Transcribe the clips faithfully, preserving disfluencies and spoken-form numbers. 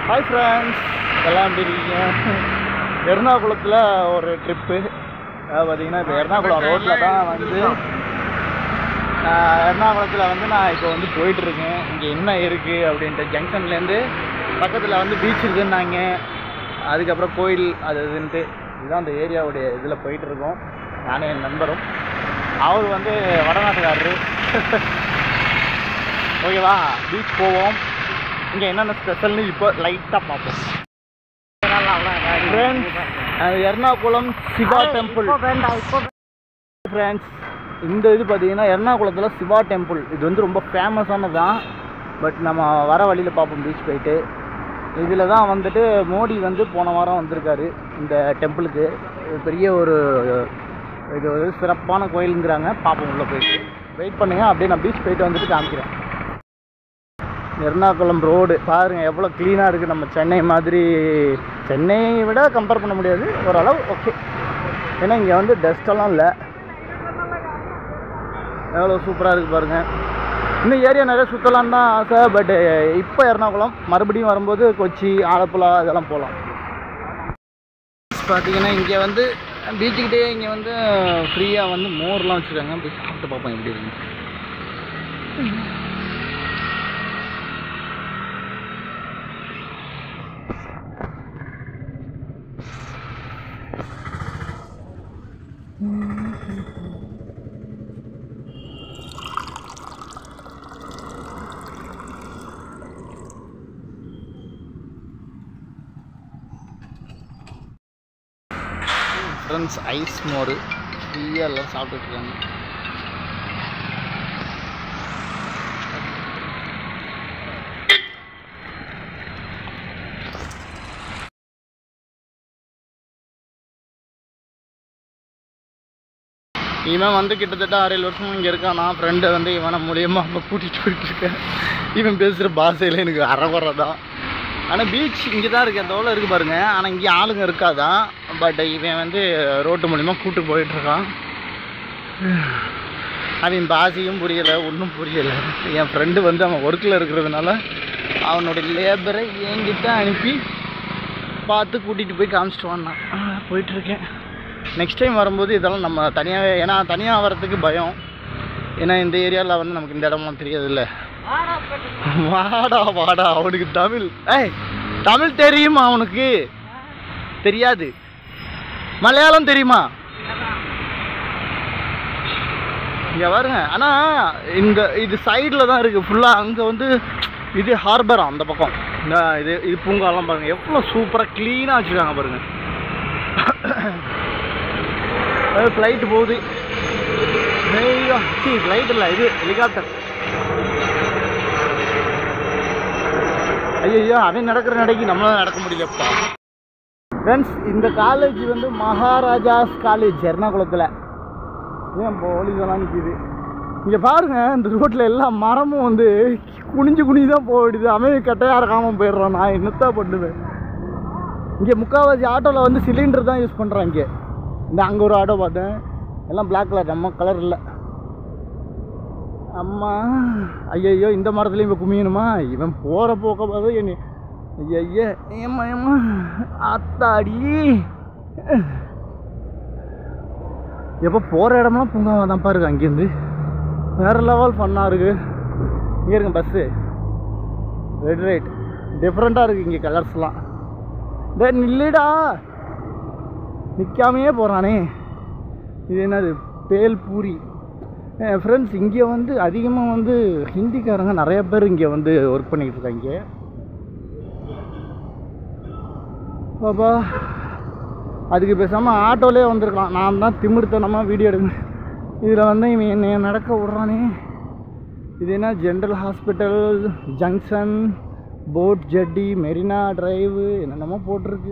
Hi friends, எல்லாம் எப்படி இருக்கீங்க? எர்ணாகுளத்தில் ஒரு ட்ரிப்பு. பார்த்தீங்கன்னா இப்போ எர்ணாகுளம் ரோட்டில் தான் வந்து எர்ணாகுளத்தில் வந்து நான் இப்போ வந்து போயிட்டுருக்கேன். இங்கே என்ன இருக்குது அப்படின்ட்டு ஜங்ஷன்லேருந்து பக்கத்தில் வந்து பீச் இருக்குன்னாங்க. அதுக்கப்புறம் கோயில் அது இதுன்ட்டு இதுதான் அந்த ஏரியாவுடைய இதில் போயிட்டுருக்கோம். நானும் என் நண்பரும். அவர் வந்து வடநாட்டுக்காரரு. ஓகேவா, பீச் போவோம். இங்கே என்னென்ன ஸ்பெஷல்னு இப்போ லைட்டாக பார்ப்போம். Ernakulam Shiva temple friends. இந்த இது பார்த்தீங்கன்னா எர்ணாகுளத்தில் சிவா டெம்பிள். இது வந்து ரொம்ப ஃபேமஸானது தான். பட் நம்ம வர வழியில் பார்ப்போம் பீச் போயிட்டு. இதில் தான் வந்துட்டு மோடி வந்து போன வாரம் வந்திருக்காரு இந்த டெம்பிளுக்கு. பெரிய ஒரு இது ஒரு சிறப்பான கோயிலுங்கிறாங்க. பார்ப்போம் உள்ளே போயிட்டு. வெயிட் பண்ணுங்கள், அப்படியே நான் பீச் போயிட்டு வந்துட்டு காமிக்கிறேன். எர்ணாகுளம் ரோடு பாருங்கள் எவ்வளோ க்ளீனாக இருக்குது. நம்ம சென்னை மாதிரி, சென்னையை விட கம்பேர் பண்ண முடியாது, ஓரளவு ஓகே. ஏன்னா இங்கே வந்து டஸ்ட்டெல்லாம் இல்லை. எவ்வளோ சூப்பராக இருக்குது பாருங்கள். இன்னும் ஏரியா நிறைய சுற்றலான்னு தான் ஆசை. பட்டு இப்போ எர்ணாகுளம் மறுபடியும் வரும்போது கொச்சி, ஆலப்புழா இதெல்லாம் போகலாம். பார்த்தீங்கன்னா இங்கே வந்து பீச்சுக்கிட்டே இங்கே வந்து ஃப்ரீயாக வந்து மோர்லாம் வச்சுருக்காங்க. போய் சாப்பிட்டு பார்ப்போம் எப்படி இருக்குன்னு. ஃப்ரெண்ட்ஸ், ஐஸ் மோர் ஃப்ரீயாக எல்லாம் சாப்பிட்டுருக்காங்க. இவன் வந்து கிட்டத்தட்ட ஆறு ஏழு வருஷம் இங்கே இருக்கான். நான் ஃப்ரெண்டை வந்து இவனை மூலியமாக இப்போ கூட்டிகிட்டு போயிட்டுருக்கேன். இவன் பேசுகிற பாஷையில் எனக்கு அறகுறை தான். ஆனால் பீச் இங்கே தான் இருக்குது, அந்த இருக்குது பாருங்கள். ஆனால் இங்கே ஆளுங்க இருக்காதான். பட் இவன் வந்து ரோட்டு மூலிமா கூப்பிட்டு போயிட்டுருக்கான். அவன் பாஷையும் புரியலை, ஒன்றும் புரியலை. என் ஃப்ரெண்டு வந்து அவன் ஒர்க்கில் இருக்கிறதுனால அவனுடைய லேபரை என்கிட்ட அனுப்பி பார்த்து கூட்டிகிட்டு போய் காமிச்சிட்டு வான். போயிட்டுருக்கேன். நெக்ஸ்ட் டைம் வரும்போது இதெல்லாம் நம்ம தனியாகவே, ஏன்னா தனியாக வர்றதுக்கு பயம். ஏன்னா இந்த ஏரியாவில் வந்து நமக்கு இந்த இடம்லாம் தெரியாதுல்ல. வாடா வாடா, அவனுக்கு தமிழ் ஏய் தமிழ் தெரியுமா? அவனுக்கு தெரியாது. மலையாளம் தெரியுமா? இங்கே பாருங்க. ஆனால் இந்த இது சைடில் தான் இருக்குது ஃபுல்லாக. அங்கே வந்து இது ஹார்பரா அந்த பக்கம். இந்த இது இது பூங்காலாம் பாருங்கள் எவ்வளோ சூப்பராக க்ளீனாக வச்சுருக்காங்க பாருங்கள். ஃப்ளைட்டு போகுது. ஐயோ சி ஃப்ளைட் இல்லை, இது ஹெலிகாப்டர். ஐயோ அவன் நடக்கிற நடைக்கு நம்மளால நடக்க முடியலப்பா. ஃப்ரெண்ட்ஸ், இந்த காலேஜ் வந்து மகாராஜாஸ் காலேஜ் எர்ணாகுளத்தில். ஏன் போலீஸெல்லாம் நிற்கிது இங்கே பாருங்கள். இந்த ரோட்டில் எல்லா மரமும் வந்து குனிஞ்சு குனிஞ்சு தான் போயிடுது. அவன் கட்டையாக இருக்காமல் போயிடுறான். நான் என்னத்தான் பண்ணுவேன். இங்கே முக்கால்வாசி ஆட்டோவில் வந்து சிலிண்டர் தான் யூஸ் பண்ணுறான். இங்கே இந்த அங்கே ஒரு ஆட்டோ பார்த்தேன், எல்லாம் பிளாக் கலர், நம்ம கலர் இல்லை. அம்மா ஐயோ, இந்த மரத்துலேயும் இப்போ குமியணுமா? இவன் போகிற போக்க பார்த்து என்ன ஐயா ஏம்மா ஏம்மா ஆத்தாடி. எப்போ போகிற இடம்லாம் பூங்காவா தான் பாருங்க. அங்கேருந்து வேறு லெவல் ஃபன்னாக இருக்குது. இங்கே இருங்க பஸ்ஸு, ரெட் ரைட் டிஃப்ரெண்ட்டாக இருக்குது இங்கே கலர்ஸ்லாம். டே நில்லுடா, நிற்காமையே போகிறானே. இது என்னது? பேல்பூரி. ஃப்ரெண்ட்ஸ், இங்கே வந்து அதிகமாக வந்து ஹிந்திக்காரங்க நிறைய பேர் இங்கே வந்து ஒர்க் பண்ணிக்கிட்டு இருக்காங்க. பாப்பா அதுக்கு பேசாமல் ஆட்டோலே வந்திருக்கலாம். நான் தான் திமிர்த்தனமாக வீடியோ எடுக்கணும். இதில் வந்து இவன் என்னை நடக்க விட்றானே. இது என்ன? General hospital, junction, boat jetty, Marine Drive, என்னென்னமோ போட்டிருக்கு.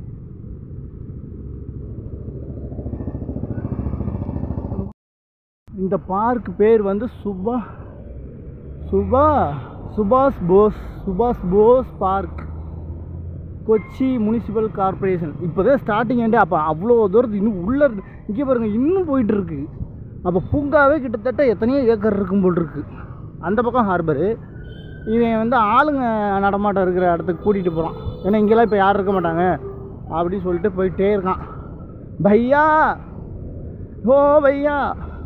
இந்த பார்க் பேர் வந்து சுபா சுபா சுபாஷ் போஸ் சுபாஷ் Bose park, Kochi municipal corporation. இப்போ தான் ஸ்டார்டிங் ஆண்டு. அப்போ அவ்வளோ தூரத்துக்கு இன்னும் உள்ளே இங்கே பாருங்கள், இன்னும் போயிட்டுருக்கு. அப்போ பூங்காவே கிட்டத்தட்ட எத்தனையோ ஏக்கர் இருக்கும் போல் இருக்குது. அந்த பக்கம் ஹார்பரு, இவன் வந்து ஆளுங்க நடமாட்டம் இருக்கிற இடத்துக்கு கூட்டிகிட்டு போகிறான். ஏன்னா இங்கெல்லாம் இப்போ யாரும் இருக்க மாட்டாங்க அப்படின்னு சொல்லிட்டு போயிட்டே இருக்கான். பையா ஓ பையா.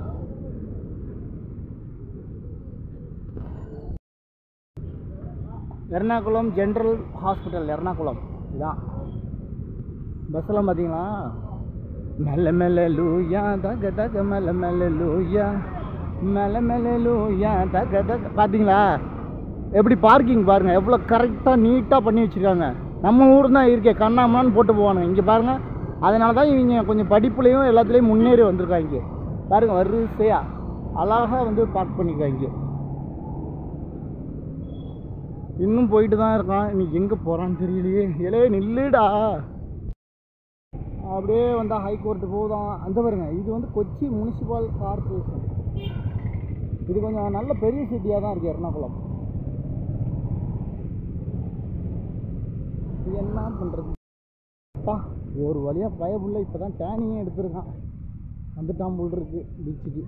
எர்ணாகுளம் ஜென்ரல் ஹாஸ்பிட்டல் எர்ணாகுளம் இதுதான். பஸ்ஸெல்லாம் பார்த்தீங்களா? மெல்ல மெல்ல லூயா தக தக மெல்ல மெல்ல லூயா மெல்ல மெல்ல லூயா தக தக. பார்த்தீங்களா எப்படி பார்க்கிங் பாருங்கள், எவ்வளோ கரெக்டாக நீட்டாக பண்ணி வச்சுருக்காங்க. நம்ம ஊர் தான் இருக்கே கண்ணாமண்ணான்னு போட்டு போவானுங்க. இங்கே பாருங்கள், அதனால தான் இவங்க கொஞ்சம் படிப்புலேயும் எல்லாத்துலேயும் முன்னேறி வந்திருக்காங்க. பாருங்கள் வரிசையாக அழகாக வந்து பார்க் பண்ணியிருக்காங்க. இன்னும் போயிட்டு தான் இருக்கான். இன்னைக்கு எங்கே போகிறான்னு தெரியலையே. இலே நில்லுடா. அப்படியே வந்தால் ஹைகோர்ட்டு போதும். அந்த பாருங்க, இது வந்து கொச்சி முனிசிபல் கார்பரேஷன். இது கொஞ்சம் நல்ல பெரிய சிட்டியாக தான் இருக்குது எர்ணாகுளம். இது என்ன பண்ணுறது அப்பா, ஒரு வழியாக பயப்புள்ள இப்போ தான் டேனிங்கே எடுத்துருக்கான். வந்துட்டான் போல் இருக்கு பீச்சுக்கு.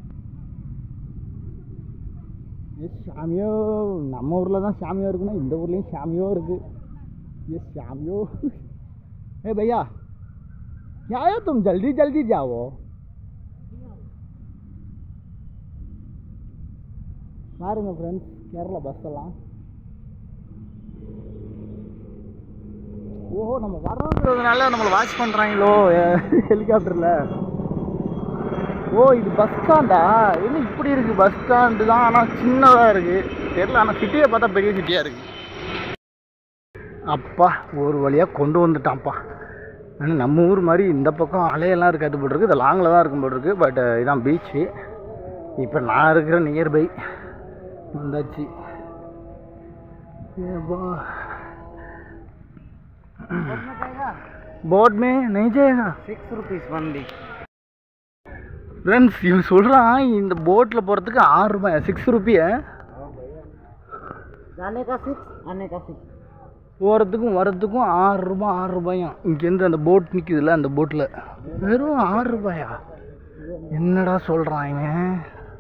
எஸ் சாமியோ, நம்ம ஊரில் தான் சாமியோ இருக்குன்னா இந்த ஊர்லேயும் சாமியோ இருக்குது. எஸ் சாமியோ. ஏ பையா क्या है तुम जल्दी जल्दी जाओ. பாருங்க ஃப்ரெண்ட்ஸ், கேரளா பஸ் எல்லாம். ஓஹோ, நம்ம வரோங்கிறதுனால நம்மளை வாட்ச் பண்ணுறாங்களோ ஹெலிகாப்டரில். ஓ இது பஸ் ஸ்டாண்டா? என்ன இப்படி இருக்குது? பஸ் ஸ்டாண்டு தான், ஆனால் சின்னதாக இருக்குது தெரியல. ஆனால் சிட்டியை பார்த்தா பெரிய சிட்டியாக இருக்குது. அப்பா ஒரு வழியாக கொண்டு வந்துட்டான்ப்பா. ஆனால் நம்ம ஊர் மாதிரி இந்த பக்கம் அலையெல்லாம் இருக்காது போல் இருக்குது. இது லாங்கில் தான் இருக்கும் போல் இருக்குது. பட் இதான் பீச்சு. இப்போ நான் இருக்கிற நியர்பை வந்தாச்சு. बोट में नहीं जाएगा, सिक्स रुपीस ஒன்லி. ஃப்ரெண்ட்ஸ் இவன் சொல்கிறான் இந்த போட்டில் போகிறதுக்கு ஆறு ரூபாய், சிக்ஸ் ருப்பியா? போகிறதுக்கும் வர்றதுக்கும் ஆறு ரூபாய் ஆறு ரூபாயும். இங்கேருந்து அந்த போட் நிற்குதுல்ல, அந்த போட்டில் வெறும் ஆறு ரூபாயா? என்னடா சொல்கிறான் இவன்?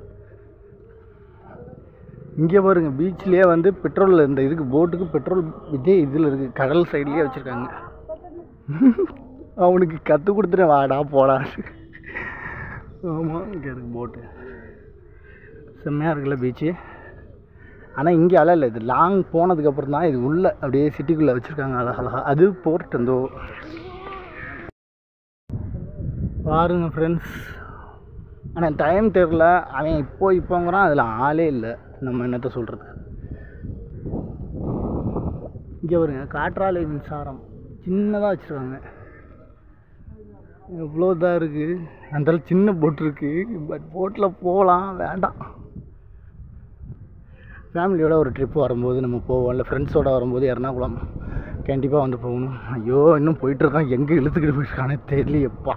இங்கே பாருங்க, பீச்லேயே வந்து பெட்ரோல், இந்த இதுக்கு போட்டுக்கு பெட்ரோல் இதே இதில் இருக்குது, கடல் சைட்லேயே வச்சுருக்காங்க. அவனுக்கு கற்றுக் கொடுத்துட்டேன், வாடா போடா. ஆமாம், இங்கே இருக்குது போட்டு. செம்மையாக இருக்குல்ல பீச்சு. ஆனால் இங்கே அலை இல்லை, இது லாங் போனதுக்கப்புறம் தான் இது உள்ளே அப்படியே சிட்டிக்குள்ளே வச்சுருக்காங்க அழகழகா. அது போர்ட் வந்தோ பாருங்க ஃப்ரெண்ட்ஸ். ஆனால் டைம் தெரில, அவன் இப்போ இப்போங்கிறான், அதில் ஆளே இல்லை. நம்ம என்னத்தை சொல்கிறது? இங்கே வருங்க, காற்றாலை மின்சாரம் சின்னதாக வச்சுருக்காங்க. எவ்வளோ இதாக இருக்குது. அந்த சின்ன போட் இருக்குது, பட் போட்டில் போகலாம், வேண்டாம். ஃபேமிலியோட ஒரு ட்ரிப் வரும்போது நம்ம போவோம், இல்லை ஃப்ரெண்ட்ஸோடு வரும்போது எர்ணாகுளம் கண்டிப்பாக வந்து போகணும். ஐயோ இன்னும் போயிட்டுருக்கான், எங்கே இழுத்துக்கிட்டு போயிட்டுருக்கானே தெரியலையப்பா.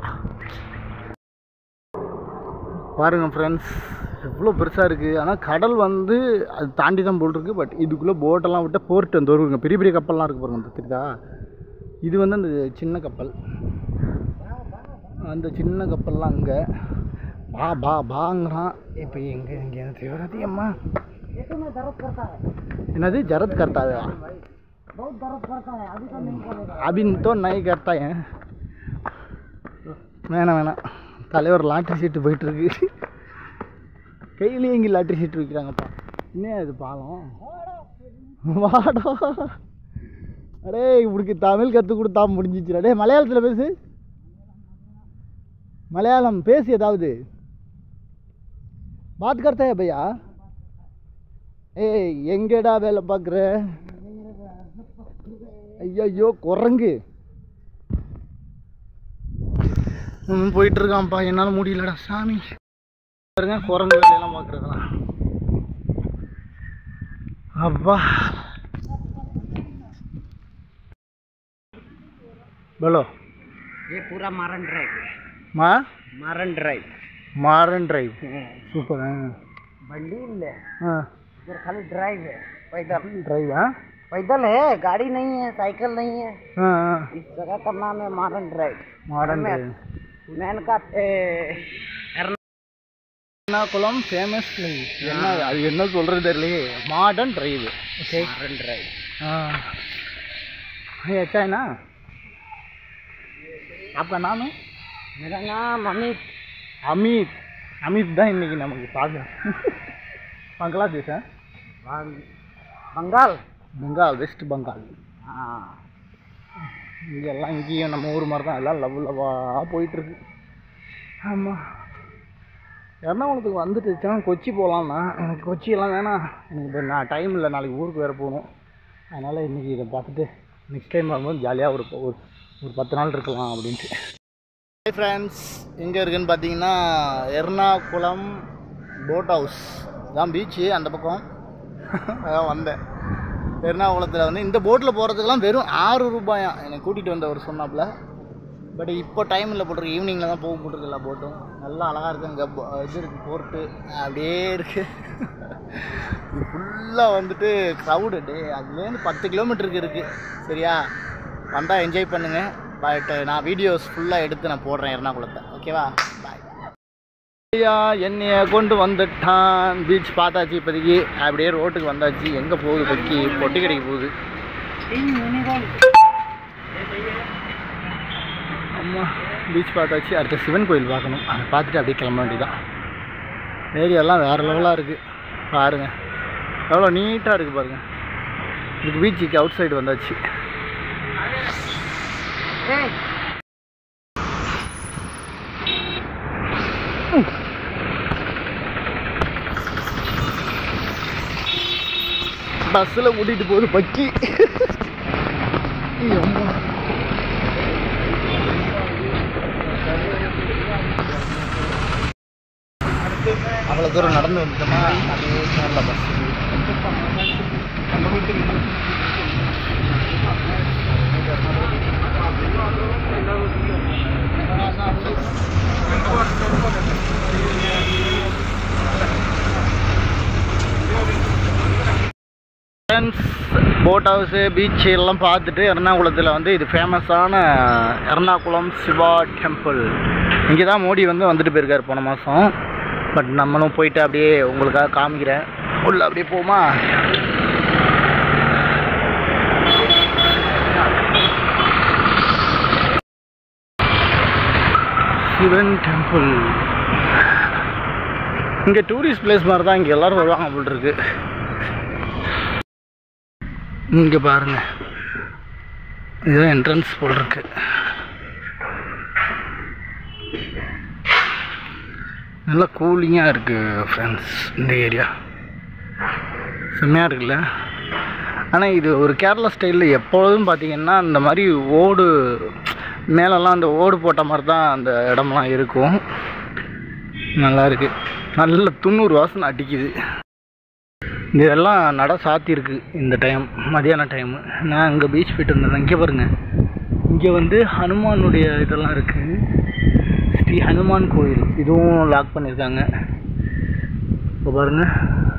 பாருங்கள் ஃப்ரெண்ட்ஸ், எவ்வளோ பெருசாக இருக்குது. ஆனால் கடல் வந்து அது தாண்டி தான் போட்டிருக்கு. பட் இதுக்குள்ளே போட்டெல்லாம் விட்டு போர்ட் வந்து வருவாங்க, பெரிய பெரிய கப்பல்லாம் இருக்குது பாருங்க, தெரியுதா? இது வந்து அந்த சின்ன கப்பல், அந்த சின்ன கப்பல்லாம் அங்கே பா பா பாங்கிறான். இப்போ எங்கே எங்கே தேவராதி அம்மா என்னது ஜரத் கர்த்தாவே? அபின் தோ நை கர்த்தாயே. வேணாம் வேணாம், தலைவர் லாட்ரி சீட்டு போயிட்டுருக்கு. கையிலேயே இங்கே லாட்ரி சீட்டு வைக்கிறாங்கப்பா. இன்னும் அது பாலம் வாடா. அடே இப்படிக்கு தமிழ் கற்றுக் கொடுத்தா முடிஞ்சிச்சுடா. டே மலையாளத்தில் பேசு, மலையாளம் பேசு ஏதாவது. பாத் கர்த்தா பையா? ஏய் எங்கேடா வேலை பார்க்குற? ஐயோ குரங்கு போயிட்டுருக்கான்ப்பா, என்னால் முடியலடா சாமி. பாருங்க குரங்கு வேலையெல்லாம் பார்க்குறதுலாம். அப்பா बोलो, ये पूरा मारन ड्राइव है। मा मारन ड्राइव, मारन ड्राइव सूपर है. बंडी ले हाँ, इधर खाली ड्राइव है, पैदल ड्राइव. हाँ पैदल है, गाड़ी नहीं है, साइकिल नहीं है. हाँ हाँ, इस जगह का नाम है मारन ड्राइव. मारन ड्राइव. मैन का எர்ணாகுளம் ஃபேமஸ். என்ன அது என்ன சொல்கிறது தெரியலையே. Modern drive. Okay marine drive. हाँ ये अच्छा है ना। आपका नाम है? मेरा नाम अमित। अमित अमित தான் இன்னைக்கு நமக்கு பார்க்க பங்களாதேஷ் बंगाल பெங்கால் வெஸ்ட் பெங்கால். हाँ இங்கெல்லாம் இங்கேயும் நம்ம ஊர் மாதிரி தான் எல்லாம் லவ் லவ்வாக போயிட்டுருக்கு. ஆமாம் எர்ணாகுளத்துக்கு வந்துட்டுச்சா கொச்சி போகலான்னா எனக்கு கொச்சியெல்லாம் வேணாம், எனக்கு இப்போ நான் டைம் இல்லை, நாளைக்கு ஊருக்கு வேறு போகணும். அதனால் இன்றைக்கி இதை பார்த்துட்டு நெக்ஸ்ட் டைம் வரும்போது ஜாலியாக ஒரு ஒரு ஒரு பத்து நாள் இருக்கலாம் அப்படின்ட்டு. ஹாய் ஃப்ரெண்ட்ஸ், எங்கே இருக்குதுன்னு பார்த்தீங்கன்னா எர்ணாகுளம் போட் ஹவுஸ் தான் பீச்சு அந்த பக்கம். அதான் வந்தேன். எர்ணாகுளத்தில் வந்து இந்த போட்டில் போகிறதுக்கெல்லாம் வெறும் ஆறு ரூபாயா என்னை கூட்டிகிட்டு வந்தவர் சொன்னாப்புல. பட் இப்போ டைம் இல்லை போட்டிருக்கு, ஈவினிங்கில் தான் போக போட்டிருக்கு எல்லா போட்டும். நல்லா அழகாக இருக்குது. அங்கே இது இருக்குது போர்ட்டு அப்படியே இருக்குது. இது ஃபுல்லாக வந்துட்டு க்ரௌடு டே அதுலேருந்து பத்து கிலோமீட்டருக்கு இருக்குது. சரியா, வந்தால் என்ஜாய் பண்ணுங்கள். பட் நான் வீடியோஸ் ஃபுல்லாக எடுத்து நான் போடுறேன் எர்ணாகுளத்தை. ஓகேவா, பாய். ஐயா என்னைய கொண்டு வந்துட்டான். பீச் பார்த்தாச்சு இப்போதைக்கு. அப்படியே ரோட்டுக்கு வந்தாச்சு. எங்கே போகுது பொக்கி? பொட்டி கடைக்கு போகுது. அம்மா பீச் பார்த்தாச்சு. அடுத்த சிவன் கோயில் பார்க்கணும். அதை பார்த்துட்டு அப்படியே கிளம்ப வேண்டியதான். ஏரியாலாம் வேறு லெவலாக இருக்குது பாருங்கள், எவ்வளோ நீட்டாக இருக்குது பாருங்கள். இதுக்கு பீச்சுக்கு அவுட் சைடு வந்தாச்சு. பஸ்ஸில் கூட்டிகிட்டு போகுது பக்கி. அவ்வளோ தூரம் நடந்து வந்துட்டோமா, அப்படியே Kerala bus. Friends, boat house beach எல்லாம் பார்த்துட்டு எர்ணாகுளத்தில் வந்து இது ஃபேமஸான எர்ணாகுளம் சிவா டெம்பிள். இங்கே தான் மோடி வந்து வந்துட்டு போயிருக்கார் போன மாதம். பட் நம்மளும் போயிட்டு அப்படியே உங்களுக்காக காமிக்கிறேன். உள்ள அப்படியே போமா. சிவன் டெம்பிள் இங்கே டூரிஸ்ட் பிளேஸ் மாதிரி தான். இங்கே எல்லோரும் வருவாங்க போல் இருக்கு. இங்கே பாருங்க, இதுதான் என்ட்ரன்ஸ் போல் இருக்கு. நல்லா கூலிங்காக இருக்குது ஃப்ரெண்ட்ஸ். இந்த ஏரியா செம்மையாக இருக்குல்ல. ஆனால் இது ஒரு கேரளா ஸ்டைலில் எப்பொழுதும் பார்த்திங்கன்னா இந்த மாதிரி ஓடு மேலெல்லாம் அந்த ஓடு போட்ட மாதிரி தான் அந்த இடம்லாம் இருக்கும். நல்லா இருக்குது. நல்ல துண்ணூறு வாசனை அடிக்குது. இதெல்லாம் நட சாத்தியிருக்கு இந்த டைம், மதியான டைமு. நான் இங்கே பீச் போய்ட்டு வந்தேன். இங்கே பாருங்கள், இங்கே வந்து ஹனுமானுடைய இதெல்லாம் இருக்குது. ஸ்ரீ ஹனுமான் கோயில் இதுவும் லாக் பண்ணியிருக்காங்க. இப்போ பாருங்கள்,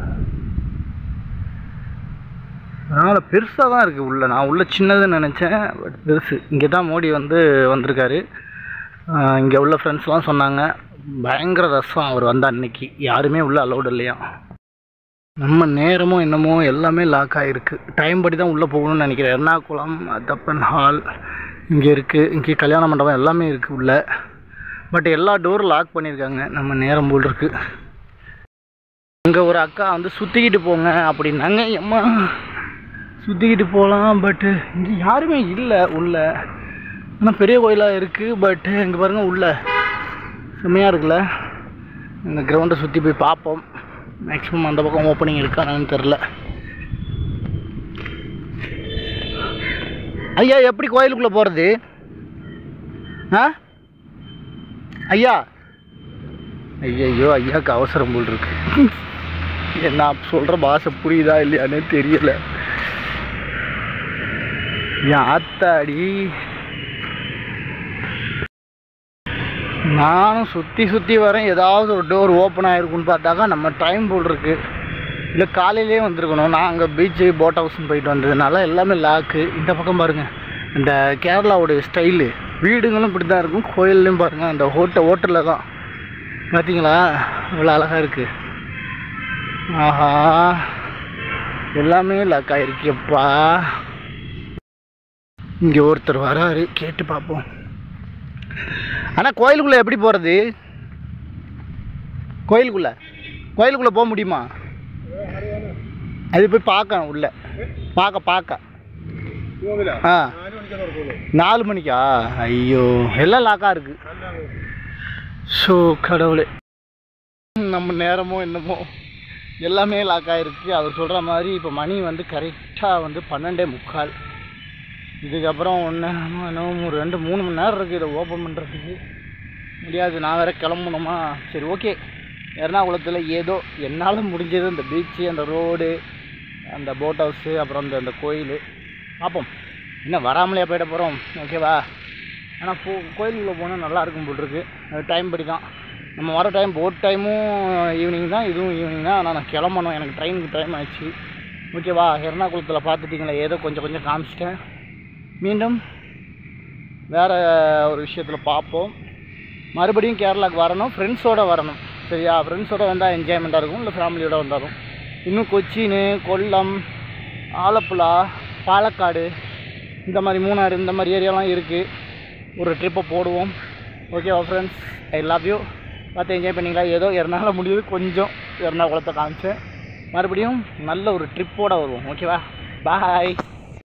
அதனால் பெருசாக தான் இருக்குது உள்ளே. நான் உள்ளே சின்னதுன்னு நினச்சேன், பட் பெருசு. இங்கே தான் மோடி வந்து வந்திருக்காரு. இங்கே உள்ள ஃப்ரெண்ட்ஸ்லாம் சொன்னாங்க பயங்கர ரசம் அவர் வந்த அன்னைக்கு. யாருமே உள்ளே அலௌடு இல்லையா. நம்ம நேரமும் என்னமோ எல்லாமே லாக் ஆகிருக்கு. டைம் படி தான் உள்ளே போகணும்னு நினைக்கிறேன். எர்ணாகுளம் தப்பன் ஹால் இங்கே இருக்குது. இங்கே கல்யாண மண்டபம் எல்லாமே இருக்குது உள்ளே. பட் எல்லா டோரும் லாக் பண்ணியிருக்காங்க. நம்ம நேரம் போல் இருக்குது. அங்கே ஒரு அக்கா வந்து சுற்றிக்கிட்டு போங்க அப்படின்னாங்க. எம்மா சுற்றிக்கிட்டு போகலாம், பட்டு இங்கே யாருமே இல்லை உள்ளே. ஆனால் பெரிய கோயிலாக இருக்குது. பட்டு இங்கே பாருங்கள் உள்ளே செம்மையாக இருக்குல்ல. இந்த கிரவுண்டை சுற்றி போய் பார்ப்போம். மேக்ஸிமம் அந்த பக்கம் ஓப்பனிங் இருக்கானு தெரில. ஐயா எப்படி கோயிலுக்குள்ளே போகிறது? ஆ ஐயா, ஐயோ ஐயாவுக்கு அவசரம் போல் இருக்கு. என்ன சொல்கிற பாஷை புரியுதா இல்லையானே தெரியல. என் ஆத்தாடி, நானும் சுற்றி சுற்றி வரேன். ஏதாவது ஒரு டோர் ஓப்பன் ஆகிருக்குன்னு பார்த்தாக்கா நம்ம டைம் போல் இருக்கு. இல்லை காலையிலே வந்திருக்கணும். நான் அங்கே பீச்சு போட் ஹவுஸ்ன்னு போயிட்டு வந்ததுனால எல்லாமே லாக்கு. இந்த பக்கம் பாருங்கள், இந்த கேரளாவுடைய ஸ்டைலு வீடுங்களும் இப்படி தான் இருக்கும். கோயில்லையும் பாருங்கள், அந்த ஹோட்டல் ஹோட்டலில் தான் பார்த்தீங்களா, இவ்வளோ அழகாக இருக்குது. ஆஹா, எல்லாமே லாக் ஆகிருக்கப்பா. இங்கே ஒருத்தர் வராரு, கேட்டு பார்ப்போம். ஆனால் கோயிலுக்குள்ளே எப்படி போகிறது? கோயிலுக்குள்ளே கோயிலுக்குள்ளே போக முடியுமா? அது போய் பார்க்கணும், உள்ள பார்க்க பார்க்க. ஆ நாலு மணிக்கா? ஐயோ, எல்லாம் லாக்காக இருக்குது. ஸோ கடவுளே, நம்ம நேரமோ என்னமோ எல்லாமே லாக் ஆகிருக்கு. அவர் சொல்கிற மாதிரி இப்போ மணி வந்து கரெக்டாக வந்து பன்னெண்டே முக்கால். இதுக்கப்புறம் ஒன்று இன்னும் ஒரு ரெண்டு மூணு மணி நேரம் இருக்குது இதை ஓப்பன் பண்ணுறதுக்கு. முடியாது, நான் வேறு கிளம்பணுமா? சரி ஓகே, எர்ணாகுளத்தில் ஏதோ என்னால் முடிஞ்சது அந்த பீச்சு, அந்த ரோடு, அந்த போட் ஹவுஸு, அப்புறம் அந்த அந்த கோயில் பார்ப்போம். இன்னும் வராமலே போயிட போகிறோம், ஓகேவா? ஆனால் போ கோயிலுக்குள்ளே போனால் நல்லா இருக்கும் போட்டிருக்கு. அது டைம் படி தான். நம்ம வர டைம் போட் டைமும் ஈவினிங் தான், இதுவும் ஈவினிங் தான். ஆனால் நான் கிளம்பணும், எனக்கு ட்ரெயினுக்கு டைம் ஆயிடுச்சு, ஓகேவா? எர்ணாகுளத்தில் பார்த்துட்டிங்களா, ஏதோ கொஞ்சம் கொஞ்சம் காமிச்சிட்டேன். மீண்டும் வேறு ஒரு விஷயத்தில் பார்ப்போம். மறுபடியும் கேரளாவுக்கு வரணும், ஃப்ரெண்ட்ஸோடு வரணும், சரியா? ஃப்ரெண்ட்ஸோடு வந்தால் என்ஜாய்மெண்ட்டாக இருக்கும், இல்லை ஃபேமிலியோடு வந்தாலும். இன்னும் கொச்சின், கொல்லம், ஆலப்புழா, பாலக்காடு, இந்த மாதிரி மூணாறு, இந்த மாதிரி ஏரியாலாம் இருக்குது. ஒரு ட்ரிப்பை போடுவோம், ஓகேவா ஃப்ரெண்ட்ஸ்? I love you. பார்த்து என்ஜாய் பண்ணிங்களா? ஏதோ என்னால் முடியுது, கொஞ்சம் எர்ணாகுளத்தை காமிச்சேன். மறுபடியும் நல்ல ஒரு ட்ரிப்போடு வருவோம், ஓகேவா? பாய்.